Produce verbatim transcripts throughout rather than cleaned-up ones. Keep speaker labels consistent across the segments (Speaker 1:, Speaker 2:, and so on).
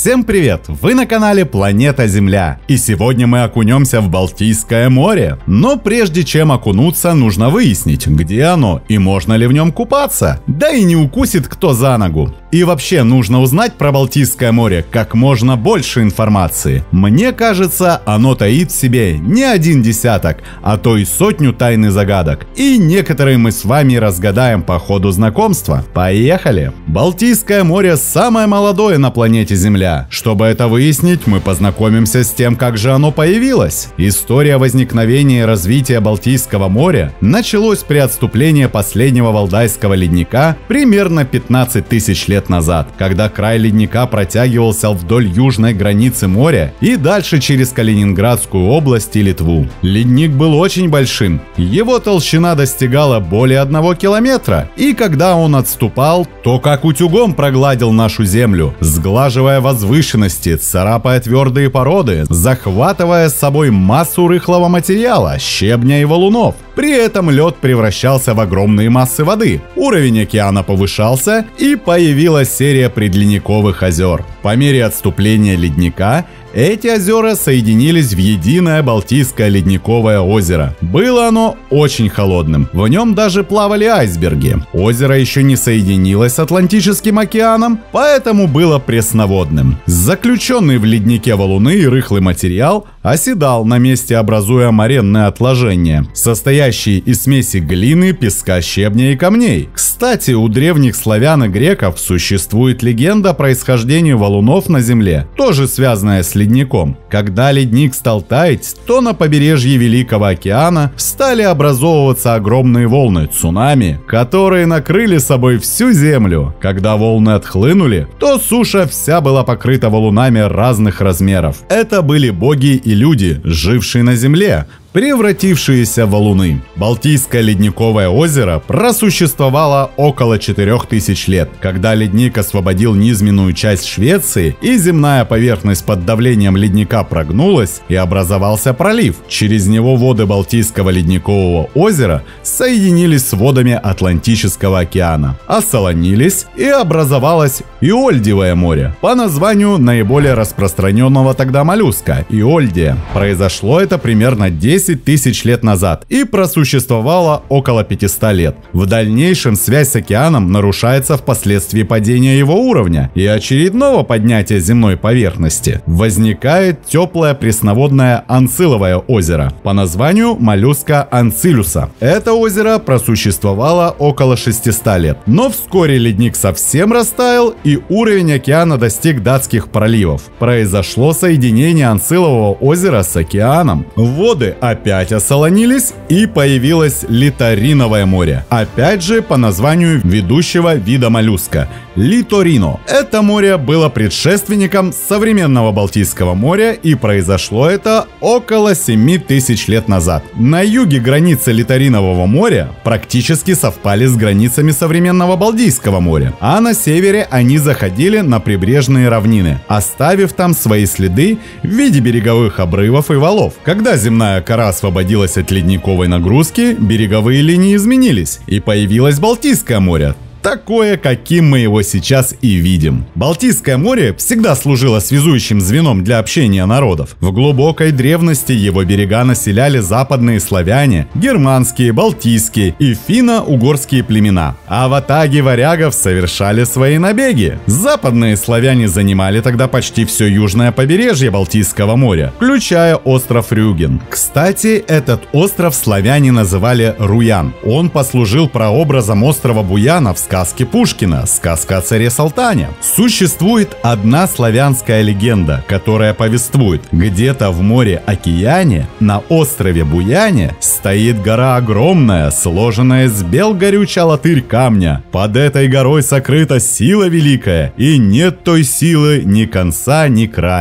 Speaker 1: Всем привет! Вы на канале Планета Земля. И сегодня мы окунемся в Балтийское море. Но прежде чем окунуться, нужно выяснить, где оно и можно ли в нем купаться. Да и не укусит кто за ногу. И вообще нужно узнать про Балтийское море как можно больше информации. Мне кажется, оно таит в себе не один десяток, а то и сотню тайн и загадок. И некоторые мы с вами разгадаем по ходу знакомства. Поехали! Балтийское море самое молодое на планете Земля. Чтобы это выяснить, мы познакомимся с тем, как же оно появилось. История возникновения и развития Балтийского моря началась при отступлении последнего Валдайского ледника примерно пятнадцать тысяч лет назад, когда край ледника протягивался вдоль южной границы моря и дальше через Калининградскую область и Литву. Ледник был очень большим, его толщина достигала более одного километра, и когда он отступал, то как утюгом прогладил нашу землю, сглаживая возвышенности, царапая твердые породы, захватывая с собой массу рыхлого материала, щебня и валунов. При этом лед превращался в огромные массы воды, уровень океана повышался и появилась серия предледниковых озер. По мере отступления ледника эти озера соединились в единое Балтийское ледниковое озеро. Было оно очень холодным, в нем даже плавали айсберги. Озеро еще не соединилось с Атлантическим океаном, поэтому было пресноводным. Заключенный в леднике валуны и рыхлый материал оседал на месте, образуя моренные отложения, состоящие из смеси глины, песка, щебня и камней. Кстати, у древних славян и греков существует легенда о происхождении валунов на Земле, тоже связанная с ледником. Когда ледник стал таять, то на побережье Великого океана стали образовываться огромные волны, цунами, которые накрыли собой всю Землю. Когда волны отхлынули, то суша вся была покрыта валунами разных размеров. Это были боги и люди, жившие на Земле, превратившиеся в валуны. Балтийское ледниковое озеро просуществовало около четырёх тысяч лет. Когда ледник освободил низменную часть Швеции и земная поверхность под давлением ледника прогнулась и образовался пролив. Через него воды Балтийского ледникового озера соединились с водами Атлантического океана, осолонились и образовалось Иольдиевое море, по названию наиболее распространенного тогда моллюска – Иольдия. Произошло это примерно десять тысяч лет назад и просуществовало около пятисот лет. В дальнейшем связь с океаном нарушается впоследствии падения его уровня и очередного поднятия земной поверхности. Возникает теплое пресноводное Анциловое озеро по названию моллюска Анцилюса. Это озеро просуществовало около шестисот лет, но вскоре ледник совсем растаял и уровень океана достиг датских проливов. Произошло соединение Анцилового озера с океаном. Воды опять осолонились и появилось Литориновое море. Опять же по названию ведущего вида моллюска – Литорино. Это море было предшественником современного Балтийского моря, и произошло это около семи тысяч лет назад. На юге границы Литоринового моря практически совпали с границами современного Балтийского моря, а на севере они заходили на прибрежные равнины, оставив там свои следы в виде береговых обрывов и валов. Когда земная кора освободилась от ледниковой нагрузки, береговые линии изменились, и появилось Балтийское море. Такое, каким мы его сейчас и видим. Балтийское море всегда служило связующим звеном для общения народов. В глубокой древности его берега населяли западные славяне, германские, балтийские и финно-угорские племена. А ватаги варягов совершали свои набеги. Западные славяне занимали тогда почти все южное побережье Балтийского моря, включая остров Рюген. Кстати, этот остров славяне называли Руян. Он послужил прообразом острова Буяна в сказке Пушкина «Сказка о царе Салтане». Существует одна славянская легенда, которая повествует: где-то в море-океане на острове Буяне стоит гора огромная, сложенная из белгорюча-латырь камня. Под этой горой сокрыта сила великая, и нет той силы ни конца, ни края.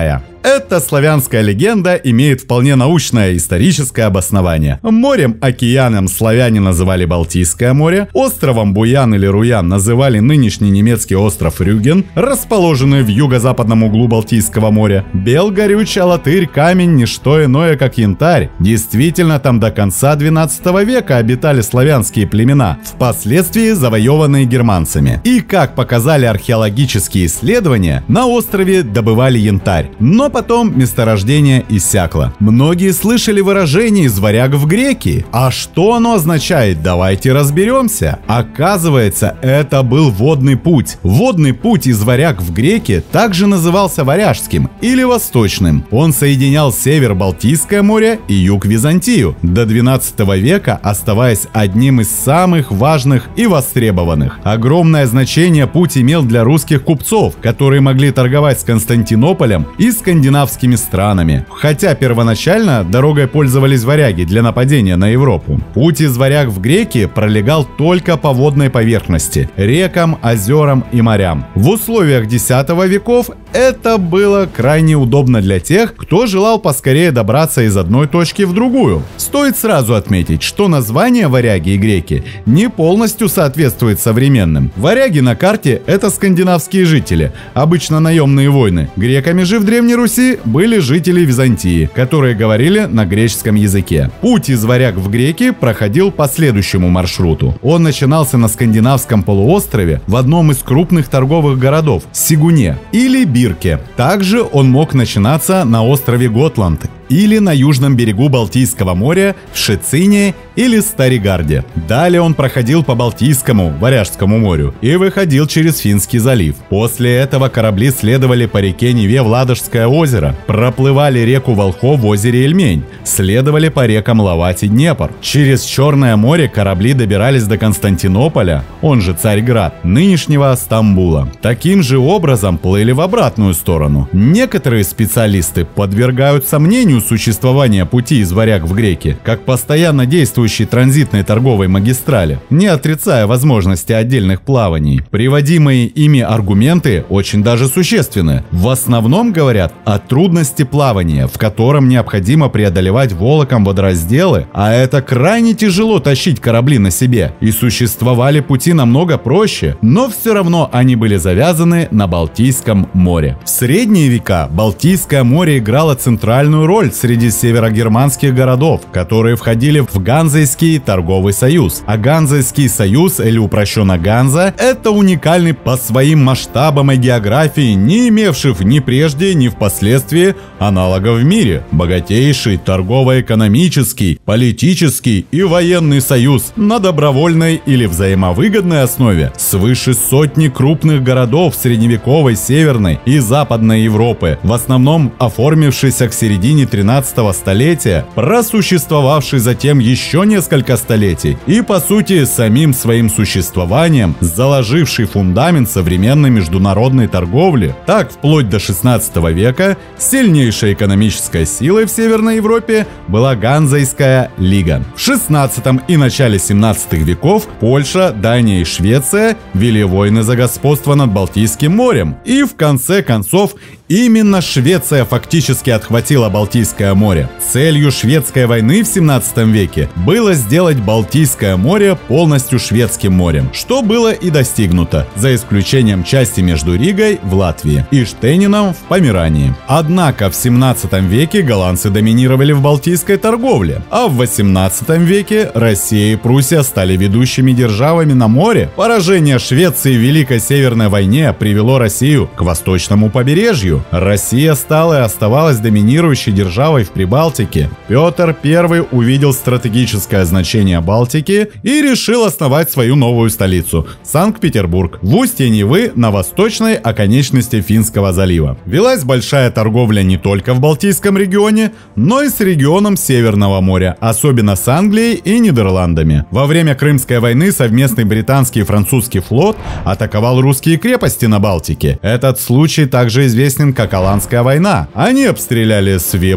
Speaker 1: Эта славянская легенда имеет вполне научное историческое обоснование. Морем-океаном славяне называли Балтийское море, островом Буян или Руян называли нынешний немецкий остров Рюген, расположенный в юго-западном углу Балтийского моря. Бел, горюч, а латырь, камень, не что иное, как янтарь. Действительно, там до конца двенадцатого века обитали славянские племена, впоследствии завоеванные германцами. И, как показали археологические исследования, на острове добывали янтарь. Но потом месторождение иссякло. Многие слышали выражение «из варяг в греки». А что оно означает? Давайте разберемся. Оказывается, это был водный путь. Водный путь из варяг в греки также назывался варяжским или восточным. Он соединял север Балтийское море и юг Византию, до двенадцатого века оставаясь одним из самых важных и востребованных. Огромное значение путь имел для русских купцов, которые могли торговать с Константинополем и скандинавскими странами. Хотя первоначально дорогой пользовались варяги для нападения на Европу. Путь из варяг в греки пролегал только по водной поверхности, рекам, озерам и морям. В условиях десятого веков это было крайне удобно для тех, кто желал поскорее добраться из одной точки в другую. Стоит сразу отметить, что название варяги и греки не полностью соответствует современным. Варяги на карте — это скандинавские жители, обычно наемные воины. Греками же в Древней Руси были жители Византии, которые говорили на греческом языке. Путь из варяг в греки проходил по следующему маршруту. Он начинался на скандинавском полуострове в одном из крупных торговых городов – Сигуне или Бирке. Также он мог начинаться на острове Готланд или на южном берегу Балтийского моря в Шецине или Старигарде. Далее он проходил по Балтийскому, Варяжскому морю и выходил через Финский залив. После этого корабли следовали по реке Неве в Ладожское озеро, проплывали реку Волхов в озере Ильмень, следовали по рекам Лавать и Днепр. Через Черное море корабли добирались до Константинополя, он же Царьград, нынешнего Стамбула. Таким же образом плыли в обратную сторону. Некоторые специалисты подвергают сомнению существования пути из варяг в греки как постоянно действующей транзитной торговой магистрали, не отрицая возможности отдельных плаваний. Приводимые ими аргументы очень даже существенны. В основном говорят о трудности плавания, в котором необходимо преодолевать волоком водоразделы, а это крайне тяжело тащить корабли на себе, и существовали пути намного проще, но все равно они были завязаны на Балтийском море. В средние века Балтийское море играло центральную роль среди северогерманских городов, которые входили в Ганзейский торговый союз. А Ганзейский союз, или упрощенно Ганза, это уникальный по своим масштабам и географии, не имевший ни прежде, ни впоследствии аналогов в мире. Богатейший торгово-экономический, политический и военный союз на добровольной или взаимовыгодной основе, свыше сотни крупных городов средневековой Северной и Западной Европы, в основном оформившийся к середине тринадцатого столетия, просуществовавший затем еще несколько столетий и, по сути, самим своим существованием заложивший фундамент современной международной торговли. Так, вплоть до шестнадцатого века сильнейшей экономической силой в Северной Европе была Ганзейская лига. В шестнадцатом и начале семнадцатых веков Польша, Дания и Швеция вели войны за господство над Балтийским морем, и в конце концов именно Швеция фактически отхватила Балтийское море. Целью шведской войны в семнадцатом веке было сделать Балтийское море полностью шведским морем, что было и достигнуто, за исключением части между Ригой в Латвии и Штейнином в Померании. Однако в семнадцатом веке голландцы доминировали в балтийской торговле, а в восемнадцатом веке Россия и Пруссия стали ведущими державами на море. Поражение Швеции в Великой Северной войне привело Россию к восточному побережью. Россия стала и оставалась доминирующей державой в Прибалтике. Петр Первый увидел стратегическое значение Балтики и решил основать свою новую столицу – Санкт-Петербург, в устье Невы на восточной оконечности Финского залива. Велась большая торговля не только в Балтийском регионе, но и с регионом Северного моря, особенно с Англией и Нидерландами. Во время Крымской войны совместный британский и французский флот атаковал русские крепости на Балтике. Этот случай также известен как Аланская война. Они обстреляли Свебо,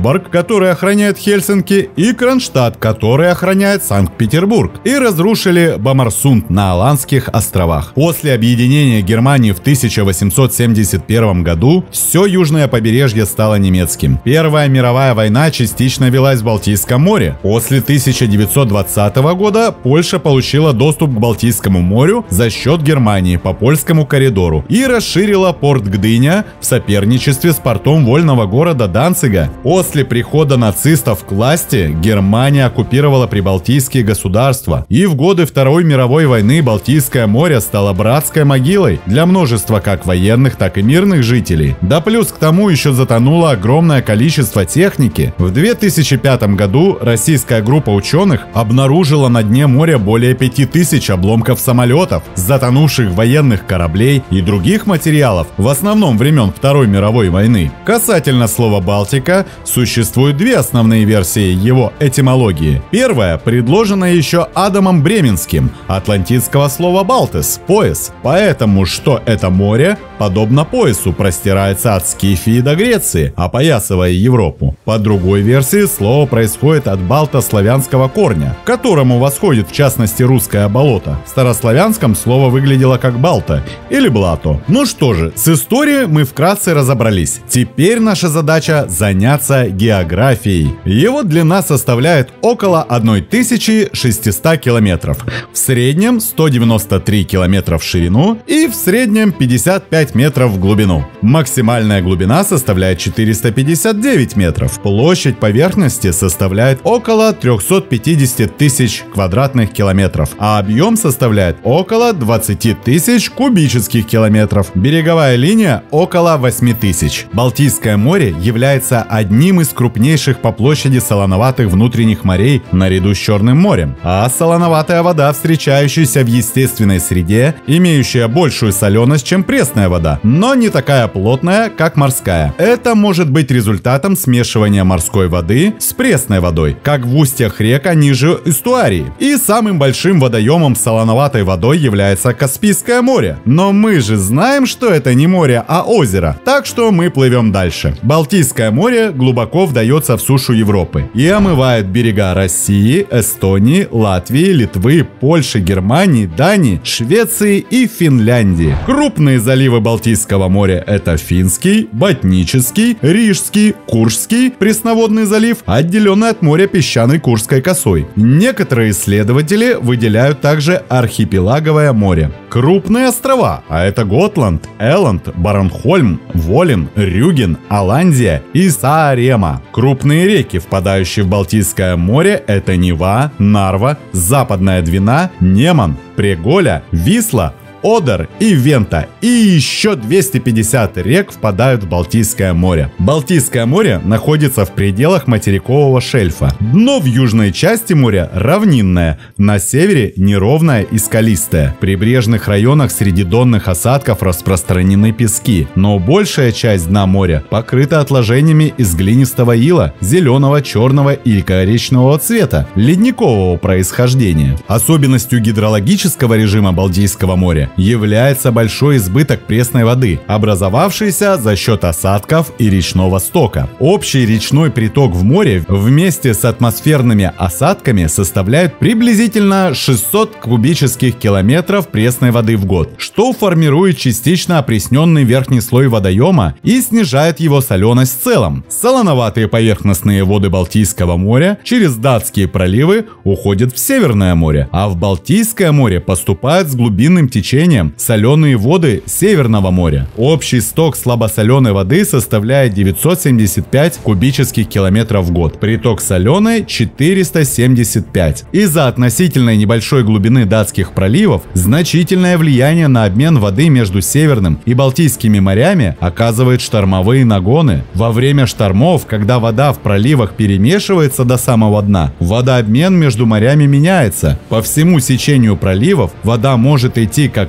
Speaker 1: Выборг, который охраняет Хельсинки, и Кронштадт, который охраняет Санкт-Петербург, и разрушили Бомарсунд на Аландских островах. После объединения Германии в тысяча восемьсот семьдесят первом году все южное побережье стало немецким. Первая мировая война частично велась в Балтийском море. После тысяча девятьсот двадцатого года Польша получила доступ к Балтийскому морю за счет Германии по польскому коридору и расширила порт Гдыня в соперничестве с портом вольного города Данцига. После прихода нацистов к власти Германия оккупировала прибалтийские государства, и в годы Второй мировой войны Балтийское море стало братской могилой для множества как военных, так и мирных жителей. Да плюс к тому еще затонуло огромное количество техники. В две тысячи пятом году российская группа ученых обнаружила на дне моря более пяти тысяч обломков самолетов, затонувших военных кораблей и других материалов, в основном времен Второй мировой войны. Касательно слова «Балтика» существуют две основные версии его этимологии. Первая предложена еще Адамом Бременским, атлантидского слова «балтес» – пояс. Поэтому, что это море, подобно поясу, простирается от Скифии до Греции, опоясывая Европу. По другой версии, слово происходит от балтославянского корня, к которому восходит в частности русское болото. В старославянском слово выглядело как балта или блато. Ну что же, с историей мы вкратце разобрались. Теперь наша задача заняться географией. Его длина составляет около тысячи шестисот километров, в среднем сто девяносто три километра в ширину и в среднем пятьдесят пять метров в глубину. Максимальная глубина составляет четыреста пятьдесят девять метров. Площадь поверхности составляет около триста пятьдесят тысяч квадратных километров, а объем составляет около двадцать тысяч кубических километров. Береговая линия около восемь тысяч. Балтийское море является одним из крупнейших по площади солоноватых внутренних морей наряду с Черным морем, а солоноватая вода, встречающаяся в естественной среде, имеющая большую соленость, чем пресная вода, но не такая плотная, как морская. Это может быть результатом смешивания морской воды с пресной водой, как в устьях рек, а ниже эстуарии. И самым большим водоемом с солоноватой водой является Каспийское море. Но мы же знаем, что это не море, а озеро, так что мы плывем дальше. Балтийское море глубоко вдается в сушу Европы и омывает берега России, Эстонии, Латвии, Литвы, Польши, Германии, Дании, Швеции и Финляндии. Крупные заливы Балтийского моря — это Финский, Ботнический, Рижский, Куршский, пресноводный залив, отделенный от моря песчаной Курской косой. Некоторые исследователи выделяют также архипелаговое море. Крупные острова, а это Готланд, Элланд, Борнхольм, Волин, Рюген, Аландия и Саарема. Крупные реки, впадающие в Балтийское море, это Нева, Нарва, Западная Двина, Неман, Преголя, Висла, Одер и Вента, и еще двести пятьдесят рек впадают в Балтийское море. Балтийское море находится в пределах материкового шельфа. Дно в южной части моря равнинное, на севере неровное и скалистое. В прибрежных районах среди донных осадков распространены пески, но большая часть дна моря покрыта отложениями из глинистого ила, зеленого, черного или коричневого цвета, ледникового происхождения. Особенностью гидрологического режима Балтийского моря является большой избыток пресной воды, образовавшийся за счет осадков и речного стока. Общий речной приток в море вместе с атмосферными осадками составляет приблизительно шестьсот кубических километров пресной воды в год, что формирует частично опресненный верхний слой водоема и снижает его соленость в целом. Солоноватые поверхностные воды Балтийского моря через датские проливы уходят в Северное море, а в Балтийское море поступают с глубинным течением соленые воды Северного моря. Общий сток слабосоленой воды составляет девятьсот семьдесят пять кубических километров в год. Приток соленой четыреста семьдесят пять. Из-за относительной небольшой глубины датских проливов значительное влияние на обмен воды между Северным и Балтийскими морями оказывают штормовые нагоны. Во время штормов, когда вода в проливах перемешивается до самого дна, водообмен между морями меняется. По всему сечению проливов вода может идти как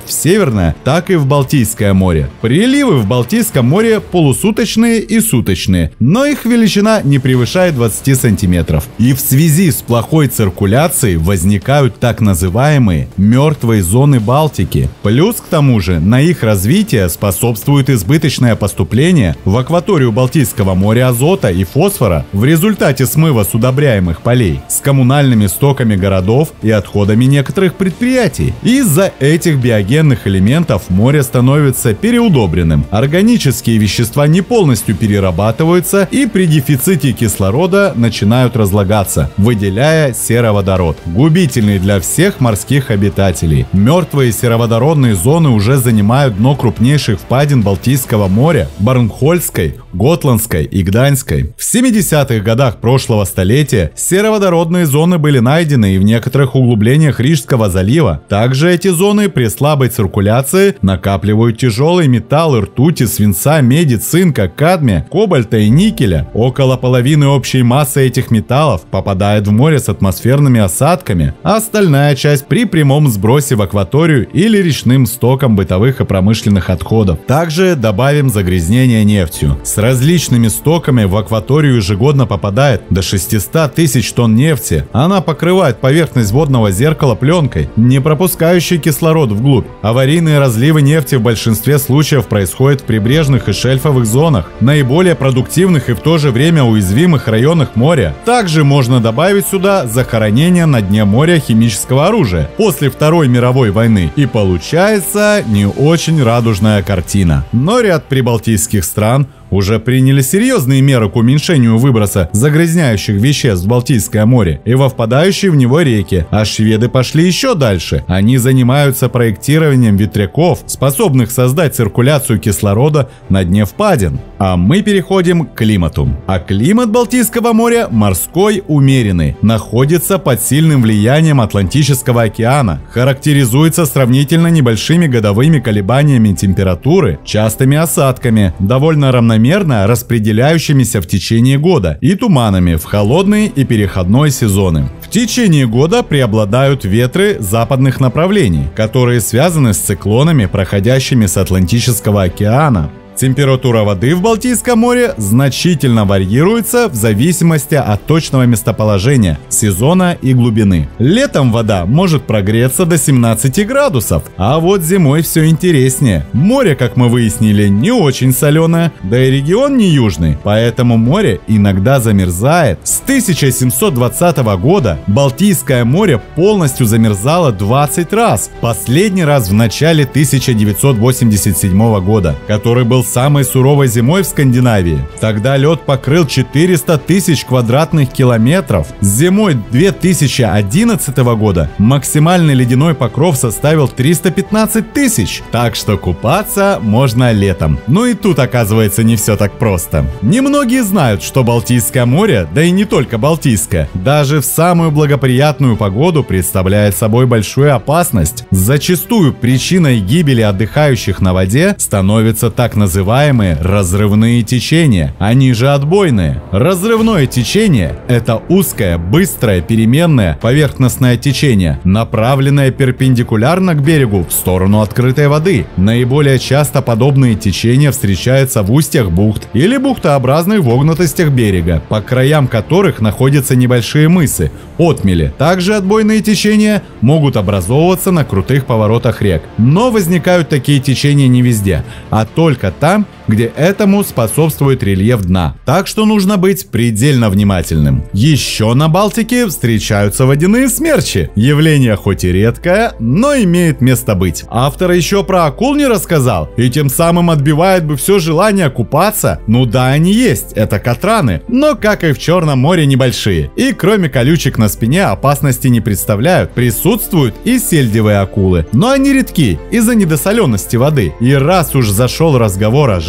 Speaker 1: как в Северное, так и в Балтийское море. Приливы в Балтийском море полусуточные и суточные, но их величина не превышает двадцати сантиметров. И в связи с плохой циркуляцией возникают так называемые мертвые зоны Балтики. Плюс к тому же на их развитие способствует избыточное поступление в акваторию Балтийского моря азота и фосфора в результате смыва с удобряемых полей, с коммунальными стоками городов и отходами некоторых предприятий. Из-за этих биогенных элементов море становится переудобренным. Органические вещества не полностью перерабатываются и при дефиците кислорода начинают разлагаться, выделяя сероводород, губительный для всех морских обитателей. Мертвые сероводородные зоны уже занимают дно крупнейших впадин Балтийского моря – Борнхольской, Готландской и Гданьской. В семидесятых годах прошлого столетия сероводородные зоны были найдены и в некоторых углублениях Рижского залива. Также эти зоны при слабой циркуляции накапливают тяжелые металлы ртути, свинца, меди, цинка, кадмия, кобальта и никеля. Около половины общей массы этих металлов попадает в море с атмосферными осадками, а остальная часть при прямом сбросе в акваторию или речным стоком бытовых и промышленных отходов. Также добавим загрязнение нефтью. С различными стоками в акваторию ежегодно попадает до шестисот тысяч тонн нефти. Она покрывает поверхность водного зеркала пленкой, не пропускающей кислород вглубь. Аварийные разливы нефти в большинстве случаев происходят в прибрежных и шельфовых зонах, наиболее продуктивных и в то же время уязвимых районах моря. Также можно добавить сюда захоронение на дне моря химического оружия после Второй мировой войны. И получается не очень радужная картина. Но ряд прибалтийских стран уже приняли серьезные меры к уменьшению выброса загрязняющих веществ в Балтийское море и во впадающие в него реки, а шведы пошли еще дальше. Они занимаются проектированием ветряков, способных создать циркуляцию кислорода на дне впадин. А мы переходим к климату. А климат Балтийского моря морской, умеренный, находится под сильным влиянием Атлантического океана, характеризуется сравнительно небольшими годовыми колебаниями температуры, частыми осадками, довольно равномерными равномерно распределяющимися в течение года и туманами в холодный и переходной сезоны. В течение года преобладают ветры западных направлений, которые связаны с циклонами, проходящими с Атлантического океана. Температура воды в Балтийском море значительно варьируется в зависимости от точного местоположения, сезона и глубины. Летом вода может прогреться до семнадцати градусов, а вот зимой все интереснее. Море, как мы выяснили, не очень соленое, да и регион не южный, поэтому море иногда замерзает. С тысяча семьсот двадцатого года Балтийское море полностью замерзало двадцать раз, последний раз в начале тысяча девятьсот восемьдесят седьмого года, который был самой суровой зимой в Скандинавии. Тогда лед покрыл четыреста тысяч квадратных километров. Зимой две тысячи одиннадцатого года максимальный ледяной покров составил триста пятнадцать тысяч. Так что купаться можно летом. Но и тут оказывается не все так просто. Немногие знают, что Балтийское море, да и не только Балтийское, даже в самую благоприятную погоду представляет собой большую опасность. Зачастую причиной гибели отдыхающих на воде становится так называемый называемые разрывные течения, они же отбойные. Разрывное течение – это узкое, быстрое, переменное поверхностное течение, направленное перпендикулярно к берегу в сторону открытой воды. Наиболее часто подобные течения встречаются в устьях бухт или бухтообразных вогнутостях берега, по краям которых находятся небольшие мысы, отмели. Также отбойные течения могут образовываться на крутых поворотах рек. Но возникают такие течения не везде, а только там, где этому способствует рельеф дна. Так что нужно быть предельно внимательным. Еще на Балтике встречаются водяные смерчи. Явление хоть и редкое, но имеет место быть. Автор еще про акул не рассказал, и тем самым отбивает бы все желание купаться. Ну да, они есть, это катраны, но, как и в Черном море, небольшие. И кроме колючек на спине опасности не представляют. Присутствуют и сельдевые акулы, но они редки из-за недосоленности воды. И раз уж зашел разговор о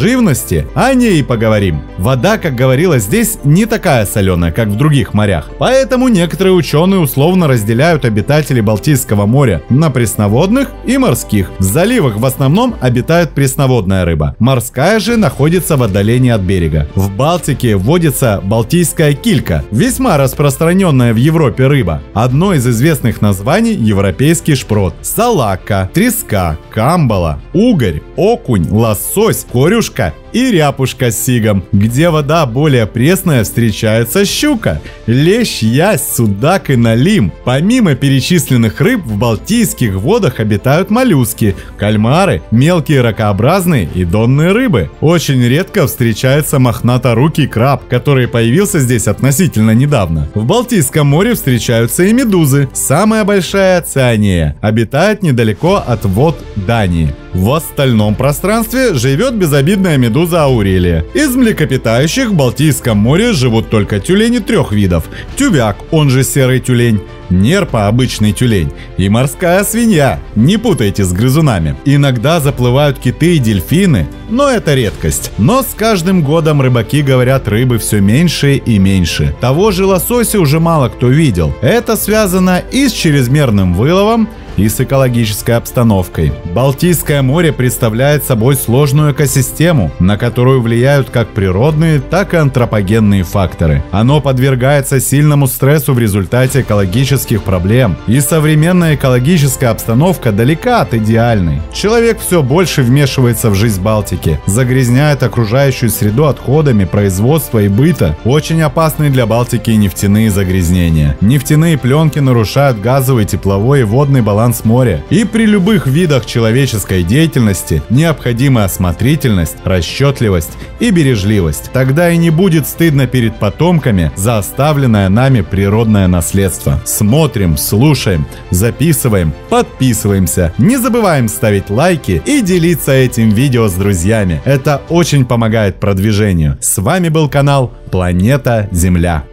Speaker 1: живности, о ней и поговорим. Вода, как говорилось здесь, не такая соленая, как в других морях. Поэтому некоторые ученые условно разделяют обитателей Балтийского моря на пресноводных и морских. В заливах в основном обитает пресноводная рыба. Морская же находится в отдалении от берега. В Балтике водится балтийская килька, весьма распространенная в Европе рыба. Одно из известных названий – европейский шпрот, салака, треска, камбала, угорь, окунь, лосось, корюшка и ряпушка с сигом. Где вода более пресная, встречается щука, лещ, ясь, судак и налим. Помимо перечисленных рыб в балтийских водах обитают моллюски, кальмары, мелкие ракообразные и донные рыбы. Очень редко встречается мохнаторукий краб, который появился здесь относительно недавно. В Балтийском море встречаются и медузы. Самая большая, цианея, обитает недалеко от вод Дании. В остальном пространстве живет безобидная медуза Аурелия. Из млекопитающих в Балтийском море живут только тюлени трех видов. Тювяк, он же серый тюлень, нерпа, обычный тюлень, и морская свинья, не путайте с грызунами. Иногда заплывают киты и дельфины, но это редкость. Но с каждым годом рыбаки говорят, рыбы все меньше и меньше. Того же лосося уже мало кто видел. Это связано и с чрезмерным выловом, и с экологической обстановкой. Балтийское море представляет собой сложную экосистему, на которую влияют как природные, так и антропогенные факторы. Оно подвергается сильному стрессу в результате экологических проблем, и современная экологическая обстановка далека от идеальной. Человек все больше вмешивается в жизнь Балтики, загрязняет окружающую среду отходами производства и быта. Очень опасны для Балтики и нефтяные загрязнения. Нефтяные пленки нарушают газовый, тепловой и водный баланс моря. И при любых видах человеческой деятельности необходима осмотрительность, расчетливость и бережливость. Тогда и не будет стыдно перед потомками за оставленное нами природное наследство. Смотрим, слушаем, записываем, подписываемся. Не забываем ставить лайки и делиться этим видео с друзьями. Это очень помогает продвижению. С вами был канал Планета Земля.